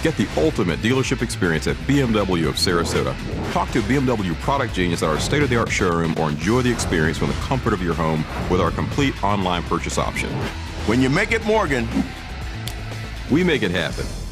Get the ultimate dealership experience at BMW of Sarasota. Talk to BMW product genius at our state-of-the-art showroom or enjoy the experience from the comfort of your home with our complete online purchase option. When you make it Morgan, we make it happen.